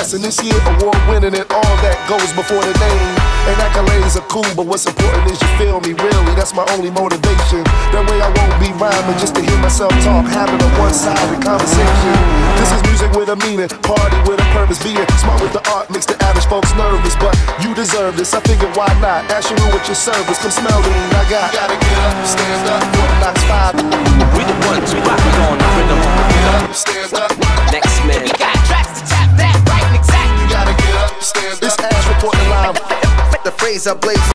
success. And this year, award winning and all that goes before the name. And accolades are cool, but what's important is you feel me, really. That's my only motivation. That way I won't be rhyming just to hear myself talk, having a one-sided conversation. This is music with a meaning, party with a purpose. Being smart with the art makes the average folks nervous, but you deserve this. I figured why not? Ask you with your service. Come smell the lean I got. You gotta get up, stand up, Knocks 5. We the ones rocking on the rhythm. Get up, stand up. Next man. We got tracks to tap that right and exact. You gotta get up, stand up. This ass reporting live. The phrase I blaze